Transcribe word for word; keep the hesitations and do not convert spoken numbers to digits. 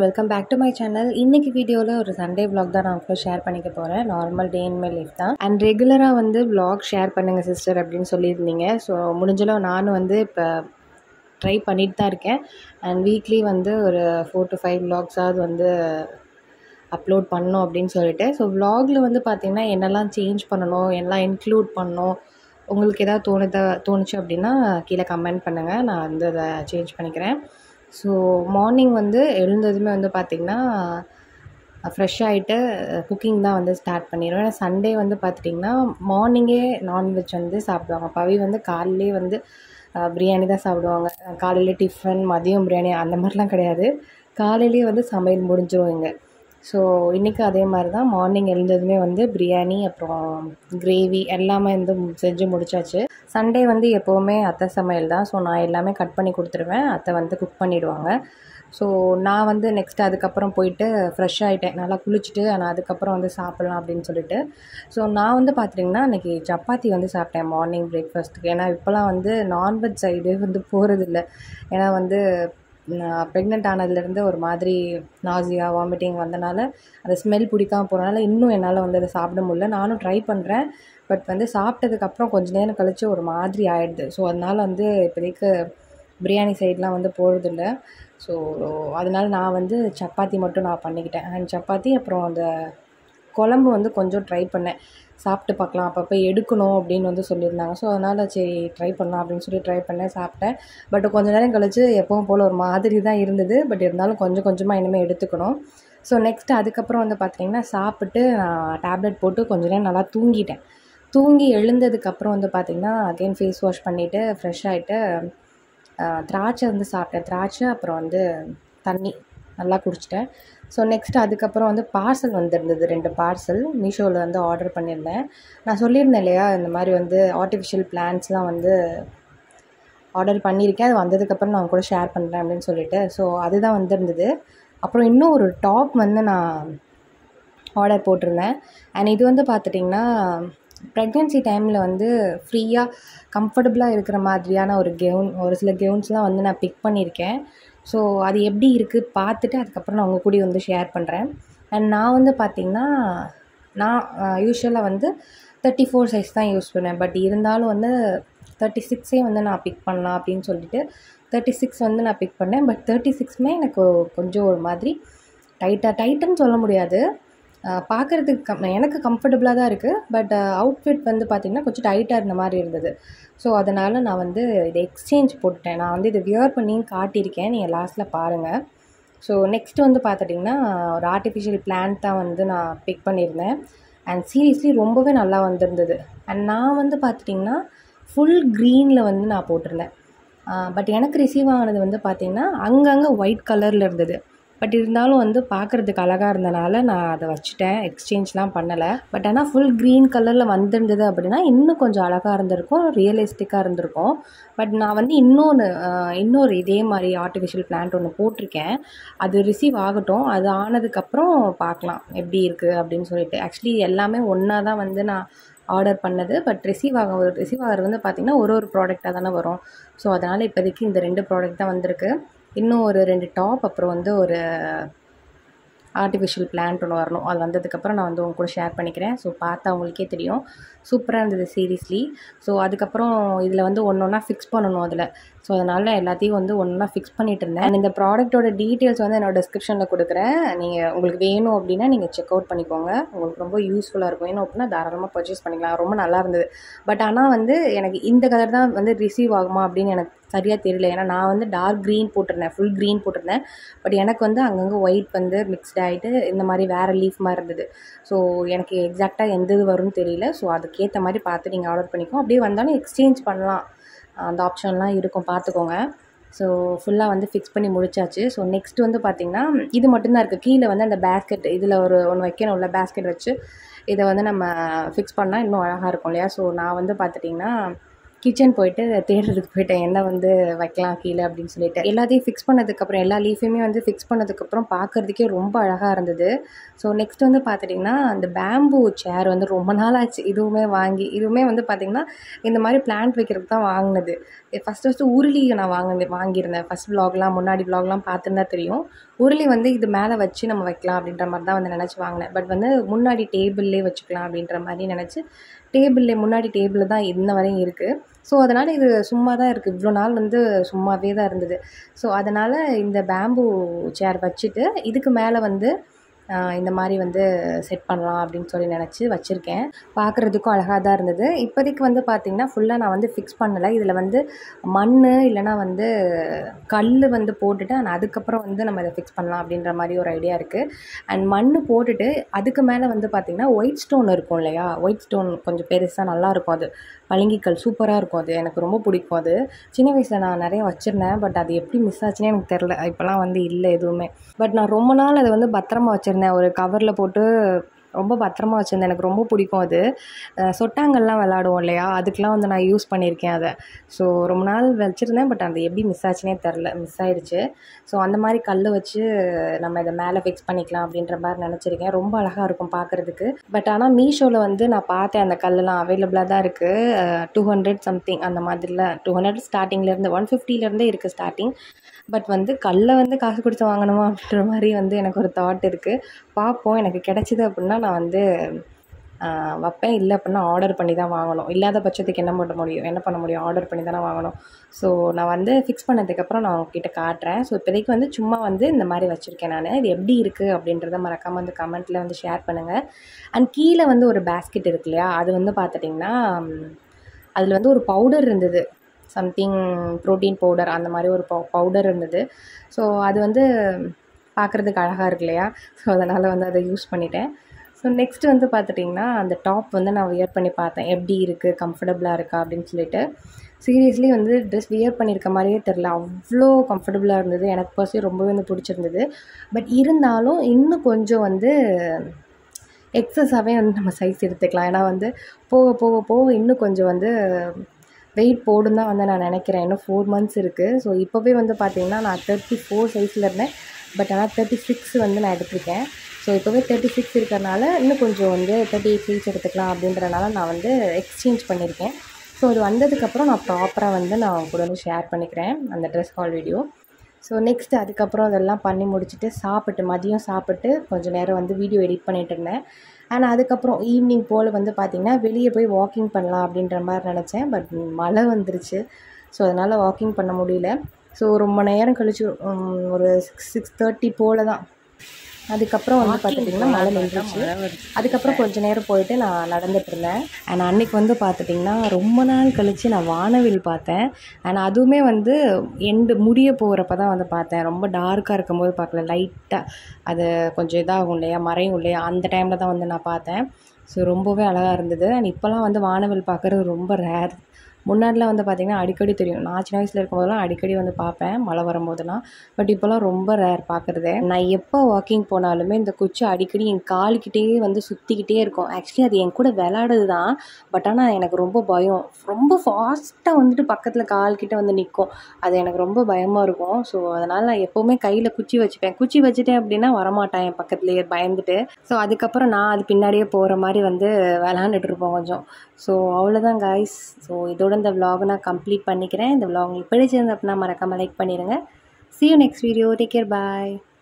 Welcome back to my channel. இன்னைக்கு வீடியோவில் ஒரு சண்டே vlog தான் நான் கூட ஷேர் பண்ணிக்க போகிறேன். Normal day in my life தான். அண்ட் ரெகுலராக வந்து vlog ஷேர் பண்ணுங்கள் சிஸ்டர் அப்படின்னு சொல்லியிருந்தீங்க. ஸோ முடிஞ்சளவு நானும் வந்து இப்போ ட்ரை பண்ணிட்டு தான் இருக்கேன். அண்ட் வீக்லி வந்து ஒரு ஃபோர் டு ஃபைவ் vlogsஆவது வந்து அப்லோட் பண்ணணும் அப்படின்னு சொல்லிட்டு. ஸோ vlogல வந்து பார்த்திங்கன்னா என்னெல்லாம் சேஞ்ச் பண்ணணும், எல்லாம் இன்க்ளூட் பண்ணணும், உங்களுக்கு எதாவது தோணுதா தோணுச்சு அப்படின்னா கீழே கமெண்ட் பண்ணுங்கள். நான் வந்து அதை சேஞ்ச் பண்ணிக்கிறேன். ஸோ மார்னிங் வந்து எழுந்ததுமே வந்து பார்த்திங்கன்னா ஃப்ரெஷ் ஆகிட்டு குக்கிங் தான் வந்து ஸ்டார்ட் பண்ணிடுவேன். ஏன்னா சண்டே வந்து பார்த்துட்டிங்கன்னா மார்னிங்கே நான்வெஜ் வந்து சாப்பிடுவாங்க. பவி வந்து காலையிலே வந்து பிரியாணி தான் சாப்பிடுவாங்க. காலையில் டிஃபன், மதியம் பிரியாணி அந்த மாதிரிலாம் கிடையாது. காலையிலே வந்து சமையல் முடிஞ்சிடும் இங்கே. ஸோ இன்றைக்கி அதே மாதிரி தான் மார்னிங் எழுந்ததுமே வந்து பிரியாணி அப்புறம் கிரேவி எல்லாமே வந்து செஞ்சு முடிச்சாச்சு. சண்டே வந்து எப்போவுமே அத்தை சமையல் தான். ஸோ நான் எல்லாமே கட் பண்ணி கொடுத்துருவேன், அத்தை வந்து குக் பண்ணிவிடுவாங்க. ஸோ நான் வந்து நெக்ஸ்ட் அதுக்கப்புறம் போயிட்டு ஃப்ரெஷ் ஆகிட்டேன், நல்லா குளிச்சுட்டு நான் அதுக்கப்புறம் வந்து சாப்பிட்லாம் அப்படின்னு சொல்லிட்டு. ஸோ நான் வந்து பார்த்திங்கன்னா இன்றைக்கி சப்பாத்தி வந்து சாப்பிட்டேன் மார்னிங் பிரேக்ஃபாஸ்ட்டுக்கு. ஏன்னா இப்போலாம் வந்து நான்வெஜ் சைடு வந்து போகிறதில்ல. ஏன்னா வந்து நான் ப்ரெக்னென்ட் ஆனதுலேருந்து ஒரு மாதிரி நாசியா வாமிட்டிங் வந்தனால அந்த ஸ்மெல் பிடிக்காமல் போகிறனால இன்னும் என்னால் வந்து அதை சாப்பிட முடியல. நானும் ட்ரை பண்ணுறேன், பட் வந்து சாப்பிட்டதுக்கப்புறம் கொஞ்சம் நேரம் கழித்து ஒரு மாதிரி ஆகிடுது. ஸோ அதனால் வந்து இப்போதைக்கு பிரியாணி சைட்லாம் வந்து போகிறதில்ல. ஸோ அதனால் நான் வந்து சப்பாத்தி மட்டும் நான் பண்ணிக்கிட்டேன். அண்ட் சப்பாத்தி அப்புறம் அந்த குழம்பு வந்து கொஞ்சம் ட்ரை பண்ணேன், சாப்பிட்டு பார்க்கலாம், அப்பப்போ எடுக்கணும் அப்படின்னு வந்து சொல்லியிருந்தாங்க. ஸோ அதனால் சரி ட்ரை பண்ணலாம் அப்படின்னு சொல்லி ட்ரை பண்ணேன், சாப்பிட்டேன். பட் கொஞ்சம் நேரம் கழித்து எப்பவும் போல் ஒரு மாதிரி தான் இருந்தது. பட் இருந்தாலும் கொஞ்சம் கொஞ்சமாக இனிமேல் எடுத்துக்கணும். ஸோ நெக்ஸ்ட் அதுக்கப்புறம் வந்து பார்த்திங்கன்னா சாப்பிட்டு நான் டேப்லெட் போட்டு கொஞ்சம் நேரம் நல்லா தூங்கிட்டேன். தூங்கி எழுந்ததுக்கப்புறம் வந்து பார்த்திங்கன்னா அகெயின் ஃபேஸ் வாஷ் பண்ணிவிட்டு ஃப்ரெஷ் ஆகிட்டு திராட்சை வந்து சாப்பிட்டேன். திராட்சை அப்புறம் வந்து தண்ணி நல்லா குடிச்சிட்டேன். ஸோ நெக்ஸ்ட் அதுக்கப்புறம் வந்து பார்சல் வந்திருந்தது, ரெண்டு பார்சல் மீஷோவில் வந்து ஆர்டர் பண்ணியிருந்தேன். நான் சொல்லியிருந்தேன் இல்லையா, இந்த மாதிரி வந்து ஆர்டிஃபிஷியல் பிளான்ட்ஸ்லாம் வந்து ஆர்டர் பண்ணியிருக்கேன், அது வந்ததுக்கப்புறம் நான் கூட ஷேர் பண்ணுறேன் அப்படின்னு சொல்லிட்டு. ஸோ அதுதான் வந்திருந்தது. அப்புறம் இன்னும் ஒரு டாப் வந்து நான் ஆர்டர் போட்டிருந்தேன். அண்ட் இது வந்து பார்த்துட்டிங்கன்னா ப்ரெக்னென்சி டைமில் வந்து ஃப்ரீயாக கம்ஃபர்டபுளாக இருக்கிற மாதிரியான ஒரு கெவுன், ஒரு சில கெவுன்ஸ்லாம் வந்து நான் பிக் பண்ணியிருக்கேன். ஸோ அது எப்படி இருக்குது பார்த்துட்டு அதுக்கப்புறம் நான் உங்கள் கூட வந்து ஷேர் பண்ணுறேன். அண்ட் நான் வந்து பார்த்திங்கன்னா நான் யூஸ்வலாக வந்து தேர்ட்டி ஃபோர் சைஸ் தான் யூஸ் பண்ணுவேன். பட் இருந்தாலும் வந்து தேர்ட்டி சிக்ஸே வந்து நான் பிக் பண்ணலாம் அப்படின்னு சொல்லிட்டு தேர்ட்டி சிக்ஸ் வந்து நான் பிக் பண்ணேன். பட் தேர்ட்டி சிக்ஸுமே எனக்கு கொஞ்சம் ஒரு மாதிரி டைட்டாக டைட்டுன்னு சொல்ல முடியாது, பார்க்குறதுக்கு கம் எனக்கு கம்ஃபர்டபுளாக தான் இருக்குது. பட் அவுட்ஃபிட் வந்து பார்த்திங்கன்னா கொஞ்சம் டைட்டாக இருந்த மாதிரி இருந்தது. ஸோ அதனால் நான் வந்து இதை எக்ஸ்சேஞ்ச் போட்டேன். நான் வந்து இதை வியர் பண்ணியும் காட்டியிருக்கேன், நீங்கள் லாஸ்ட்டில் பாருங்கள். ஸோ நெக்ஸ்ட் வந்து பார்த்துட்டிங்கன்னா ஒரு ஆர்டிஃபிஷியல் பிளான்ட் தான் வந்து நான் பிக் பண்ணியிருந்தேன். அண்ட் சீரியஸ்லி ரொம்பவே நல்லா வந்திருந்தது. அண்ட் நான் வந்து பார்த்துட்டிங்கன்னா ஃபுல் க்ரீனில் வந்து நான் போட்டிருந்தேன். பட் எனக்கு ரிசீவ் ஆனது வந்து பார்த்திங்கன்னா அங்கங்கே ஒயிட் கலரில் இருந்தது. பட் இருந்தாலும் வந்து பார்க்குறதுக்கு அழகாக இருந்தனால நான் அதை வச்சுட்டேன், எக்ஸ்சேஞ்ச்லாம் பண்ணலை. பட் ஆனால் ஃபுல் க்ரீன் கலரில் வந்திருந்தது அப்படின்னா இன்னும் கொஞ்சம் அழகாக இருந்திருக்கும், ரியலிஸ்டிக்காக இருந்திருக்கும். பட் நான் வந்து இன்னொன்று இன்னொரு இதே மாதிரி ஆர்டிஃபிஷியல் பிளான்ட் ஒன்று போட்டிருக்கேன். அது ரிசீவ் ஆகட்டும், அது ஆனதுக்கப்புறம் பார்க்கலாம் எப்படி இருக்குது அப்படின்னு சொல்லிட்டு. ஆக்சுவலி எல்லாமே ஒன்றா தான் வந்து நான் ஆர்டர் பண்ணது. பட் ரிசீவ் ஆக ரிசீவ் ஆகிறது வந்து பார்த்திங்கன்னா ஒரு ஒரு ப்ராடக்டாக தானே வரும். ஸோ அதனால் இப்போதைக்கு இந்த ரெண்டு ப்ராடக்ட் தான் வந்திருக்கு. இன்னும் ஒரு ரெண்டு டாப் அப்புறம் வந்து ஒரு ஆர்டிஃபிஷியல் பிளான்ட் ஒன்று வரணும். அது வந்ததுக்கப்புறம் நான் வந்து உங்க கூட ஷேர் பண்ணிக்கிறேன். ஸோ பார்த்தா உங்களுக்கே தெரியும், சூப்பராக இருந்தது சீரியஸ்லி. ஸோ அதுக்கப்புறம் இதில் வந்து ஒன்று ஒன்றா ஃபிக்ஸ் பண்ணணும் அதில். ஸோ அதனால் எல்லாத்தையும் வந்து ஒன்றா ஃபிக்ஸ் பண்ணிகிட்டு இருந்தேன். அண்ட் இந்த ப்ராடக்ட்டோட டீட்டெயில்ஸ் வந்து என்னோட டிஸ்கிரிப்ஷனில் கொடுக்குறேன். நீங்கள் உங்களுக்கு வேணும் அப்படின்னா நீங்கள் செக் அவுட் பண்ணிக்கோங்க, உங்களுக்கு ரொம்ப யூஸ்ஃபுல்லாக இருக்கும். வேணும் அப்படின்னா தாராளமாக பர்ச்சேஸ் பண்ணிக்கலாம். ரொம்ப நல்லா இருந்தது. பட் ஆனால் வந்து எனக்கு இந்த கலர் தான் வந்து ரிசீவ் ஆகுமா அப்படின்னு எனக்கு சரியாக தெரியல. ஏன்னா நான் வந்து டார்க் க்ரீன் போட்டிருந்தேன், ஃபுல் க்ரீன் போட்டிருந்தேன். பட் எனக்கு வந்து அங்கங்கே ஒயிட் வந்து மிக்ஸ்ட் ஆகிட்டு இந்த மாதிரி வேறு லீஃப் மாதிரி இருந்தது. ஸோ எனக்கு எக்ஸாக்டாக எந்த இது வரும்னு தெரியல. ஸோ அதுக்கேற்ற மாதிரி பார்த்து நீங்கள் ஆர்டர் பண்ணிக்கோங்க. அப்படியே வந்தாலும் எக்ஸ்சேஞ்ச் பண்ணலாம், அந்த ஆப்ஷன்லாம் இருக்கும், பார்த்துக்கோங்க. ஸோ ஃபுல்லாக வந்து ஃபிக்ஸ் பண்ணி முடிச்சாச்சு. ஸோ நெக்ஸ்ட் வந்து பார்த்திங்கன்னா இது மட்டும்தான் இருக்குது. கீழே வந்து அந்த பேஸ்கெட் இதில் ஒரு ஒன்று வைக்கணும்ல, பேஸ்கெட் வச்சு இதை வந்து நம்ம ஃபிக்ஸ் பண்ணால் இன்னும் அழகாக இருக்கும் இல்லையா. ஸோ நான் வந்து பார்த்துட்டிங்கன்னா கிச்சன் போயிட்டு தேடுறதுக்கு போயிட்டேன் என்ன வந்து வைக்கலாம் கீழே அப்படின்னு சொல்லிட்டு. எல்லாத்தையும் ஃபிக்ஸ் பண்ணதுக்கப்புறம் எல்லா லீஃபையுமே வந்து ஃபிக்ஸ் பண்ணதுக்கப்புறம் பார்க்குறதுக்கே ரொம்ப அழகாக இருந்தது. ஸோ நெக்ஸ்ட் வந்து பார்த்துட்டிங்கன்னா அந்த பேம்பூ சேர் வந்து ரொம்ப நாள் ஆச்சு இதுவுமே வாங்கி. இதுவுமே வந்து பார்த்திங்கன்னா இந்த மாதிரி பிளான்ட் வைக்கிறதுக்கு தான் வாங்கினது. ஃபஸ்ட்டு ஃபஸ்ட்டு உருளி நான் வாங்கினது வாங்கியிருந்தேன் ஃபஸ்ட் விலாக்லாம் முன்னாடி விலாக்லாம் பார்த்துருந்தா தெரியும். உருளி வந்து இது மேலே வச்சு நம்ம வைக்கலாம் அப்படின்ற மாதிரி தான் வந்து நினச்சி வாங்கினேன். பட் வந்து முன்னாடி டேபிள்லேயே வச்சுக்கலாம் அப்படின்ற மாதிரி நினச்சி டேபிள்லே முன்னாடி டேபிளில் தான் இன்ன வரையும் இருக்குது. ஸோ அதனால் இது சும்மா தான் இருக்குது. இவ்வளோ நாள் வந்து சும்மாவே தான் இருந்தது. ஸோ அதனால் இந்த பேம்பூ சேர் வச்சுட்டு இதுக்கு மேலே வந்து இந்த மாதிரி வந்து செட் பண்ணலாம் அப்படின்னு சொல்லி நினச்சி வச்சுருக்கேன். பார்க்குறதுக்கும் அழகாக தான் இருந்தது. இப்போதைக்கு வந்து பார்த்திங்கன்னா ஃபுல்லாக நான் வந்து ஃபிக்ஸ் பண்ணலை. இதில் வந்து மண் இல்லைனா வந்து கல் வந்து போட்டுட்டு அண்ட் அதுக்கப்புறம் வந்து நம்ம இதை ஃபிக்ஸ் பண்ணலாம் அப்படின்ற மாதிரி ஒரு ஐடியா இருக்குது. அண்ட் மண் போட்டுட்டு அதுக்கு மேலே வந்து பார்த்திங்கன்னா ஒயிட் ஸ்டோன் இருக்கும் இல்லையா, ஒயிட் ஸ்டோன் கொஞ்சம் பெருசாக நல்லாயிருக்கும். அது பளிங்கிக்கல் சூப்பராக இருக்கும். அது எனக்கு ரொம்ப பிடிக்கும். அது சின்ன வயசில் நான் நிறைய வச்சுருந்தேன். பட் அது எப்படி மிஸ் ஆச்சுன்னே எனக்கு தெரில. இப்போலாம் வந்து இல்லை எதுவுமே. பட் நான் ரொம்ப நாள் அதை வந்து பத்திரமா வச்சுருந்தேன். ஒரு கவரில் போட்டு ரொம்ப பத்திரமா வச்சுருந்தேன். எனக்கு ரொம்ப பிடிக்கும் அது. சொட்டாங்கல்லாம் விளாடுவோம் இல்லையா, அதுக்கெலாம் வந்து நான் யூஸ் பண்ணியிருக்கேன் அதை. ஸோ ரொம்ப நாள் வச்சுருந்தேன். பட் அது எப்படி மிஸ் ஆச்சுன்னே தெரில, மிஸ் ஆகிடுச்சு. ஸோ அந்த மாதிரி கல் வச்சு நம்ம இதை மேலே ஃபிக்ஸ் பண்ணிக்கலாம் அப்படின்ற மாதிரி நினச்சிருக்கேன். ரொம்ப அழகாக இருக்கும் பார்க்குறதுக்கு. பட் ஆனால் மீஷோவில் வந்து நான் பார்த்தேன் அந்த கல்லெலாம் அவைலபிளாக தான் இருக்குது. டூ ஹண்ட்ரட் சம்திங் அந்த மாதிரில டூ ஹண்ட்ரட் ஸ்டார்டிங்லேருந்து ஒன் ஃபிஃப்டிலேருந்தே இருக்குது ஸ்டார்டிங். பட் வந்து கல்லை வந்து காசு கொடுத்து வாங்கணுமா அப்படின்ற மாதிரி வந்து எனக்கு ஒரு தாட் இருக்குது. பார்ப்போம். எனக்கு கிடச்சிது அப்படின்னா நான் வந்து வைப்பேன். இல்லை அப்படின்னா ஆர்டர் பண்ணி தான் வாங்கணும். இல்லாத பட்சத்துக்கு என்ன பண்ண முடியும் என்ன பண்ண முடியும் ஆர்டர் பண்ணி தானே வாங்கணும். ஸோ நான் வந்து ஃபிக்ஸ் பண்ணதுக்கப்புறம் நான் உங்ககிட்ட காட்டுறேன். ஸோ இப்போதைக்கு வந்து சும்மா வந்து இந்த மாதிரி வச்சுருக்கேன் நான். இது எப்படி இருக்குது அப்படின்றத மறக்காமல் வந்து கமெண்ட்டில் வந்து ஷேர் பண்ணுங்கள். அண்ட் கீழே வந்து ஒரு பேஸ்கெட் இருக்கு இல்லையா, அது வந்து பார்த்துட்டிங்கன்னா அதில் வந்து ஒரு பவுடர் இருந்தது. சம்திங் ப்ரோட்டீன் பவுடர் அந்த மாதிரி ஒரு பவு பவுடர் இருந்தது. ஸோ அது வந்து பார்க்குறதுக்கு அழகாக இருக்கு இல்லையா, ஸோ அதனால் வந்து அதை யூஸ் பண்ணிட்டேன். ஸோ நெக்ஸ்ட்டு வந்து பார்த்துட்டிங்கன்னா அந்த டாப் வந்து நான் வியர் பண்ணி பார்த்தேன். எப்படி இருக்குது, கம்ஃபர்டபுளாக இருக்கா அப்படின்னு சொல்லிட்டு. சீரியஸ்லி வந்து ட்ரெஸ் வியர் பண்ணியிருக்க மாதிரியே தெரில. அவ்வளோ கம்ஃபர்டபுளாக இருந்தது. எனக்கு பர்சனலி ரொம்பவே வந்து பிடிச்சிருந்தது. பட் இருந்தாலும் இன்னும் கொஞ்சம் வந்து எக்ஸஸாகவே வந்து நம்ம சைஸ் எடுத்துக்கலாம். ஏன்னா வந்து போக போக போக இன்னும் கொஞ்சம் வந்து வெயிட் போடும் தான் வந்து நான் நினைக்கிறேன். இன்னும் ஃபோர் மந்த்ஸ் இருக்குது. ஸோ இப்போவே வந்து பார்த்திங்கன்னா நான் தேர்ட்டி ஃபோர் சைஸில் இருந்தேன். பட் ஆனால் தேர்ட்டி சிக்ஸ் வந்து நான் எடுத்திருக்கேன். ஸோ இப்போவே தேர்ட்டி சிக்ஸ் இருக்கிறனால இன்னும் கொஞ்சம் வந்து தேர்ட்டி எயிட் சைஸ் எடுத்துக்கலாம் அப்படின்றனால நான் வந்து எக்ஸ்சேஞ்ச் பண்ணியிருக்கேன். ஸோ அது வந்ததுக்கப்புறம் நான் ப்ராப்பராக வந்து நான் கூட வந்து ஷேர் பண்ணிக்கிறேன் அந்த dress haul video. So next அதுக்கப்புறம் அதெல்லாம் பண்ணி முடிச்சுட்டு சாப்பிட்டு மதியம் சாப்பிட்டு கொஞ்சம் நேரம் வந்து வீடியோ எடிட் பண்ணிகிட்டு இருந்தேன். ஆனால் அதுக்கப்புறம் ஈவினிங் போல் வந்து பார்த்திங்கன்னா வெளியே போய் வாக்கிங் பண்ணலாம் அப்படின்ற மாதிரி நினச்சேன். பட் மழை வந்துருச்சு. ஸோ அதனால் வாக்கிங் பண்ண முடியல. ஸோ ரொம்ப நேரம் கழிச்சு ஒரு சிக்ஸ் சிக்ஸ் தேர்ட்டி போல் தான் அதுக்கப்புறம் வந்து பார்த்துட்டிங்கன்னா மழை நின்றுச்சு. அதுக்கப்புறம் கொஞ்சம் நேரம் போயிட்டு நான் நடந்துட்டு இருந்தேன். அண்ட் அன்றைக்கி வந்து பார்த்துட்டிங்கன்னா ரொம்ப நாள் கழித்து நான் வானவில் பார்த்தேன். அண்ட் அதுவுமே வந்து எண்டு முடிய போகிறப்ப தான் வந்து பார்த்தேன். ரொம்ப டார்க்காக இருக்கும்போது பார்க்கல, லைட்டாக அது கொஞ்சம் இதாகும் இல்லையா, மறையும் இல்லையா, அந்த டைமில் தான் வந்து நான் பார்த்தேன். ஸோ ரொம்பவே அழகாக இருந்தது. அண்ட் இப்போலாம் வந்து வானவில் பார்க்குறது ரொம்ப ரேர். முன்னாடிலாம் வந்து பார்த்திங்கன்னா அடிக்கடி தெரியும். நான் சின்ன வயசில் இருக்கும்போதெல்லாம் அடிக்கடி வந்து பார்ப்பேன் மழை வரும்போதெல்லாம். பட் இப்போலாம் ரொம்ப ரேர் பார்க்குறதே. நான் எப்போ வாக்கிங் போனாலுமே இந்த குச்சி அடிக்கடி என் கால்கிட்டே வந்து சுற்றிக்கிட்டே இருக்கும். ஆக்சுவலி அது என் கூட விளாடுது தான். பட் ஆனால் எனக்கு ரொம்ப பயம். ரொம்ப ஃபாஸ்ட்டாக வந்துட்டு பக்கத்தில் கால்கிட்ட வந்து நிற்கும். அது எனக்கு ரொம்ப பயமாக இருக்கும். ஸோ அதனால் நான் எப்போவுமே கையில் குச்சி வச்சுப்பேன். குச்சி வச்சுட்டேன் அப்படின்னா வரமாட்டேன் என் பக்கத்துலேயே பயந்துட்டு. ஸோ அதுக்கப்புறம் நான் அது பின்னாடியே போகிற மாதிரி வந்து விளாண்டுட்டு இருப்போம் கொஞ்சம். ஸோ அவ்வளோதான் காய்ஸ். ஸோ இதோட இந்த vlog நான் கம்ப்ளீட் பண்ணிக்கிறேன். இந்த vlog உங்களுக்கு பிடிச்சிருந்து அப்படின்னா மறக்காமல் லைக் பண்ணிடுங்க. See you next video. Take care. Bye.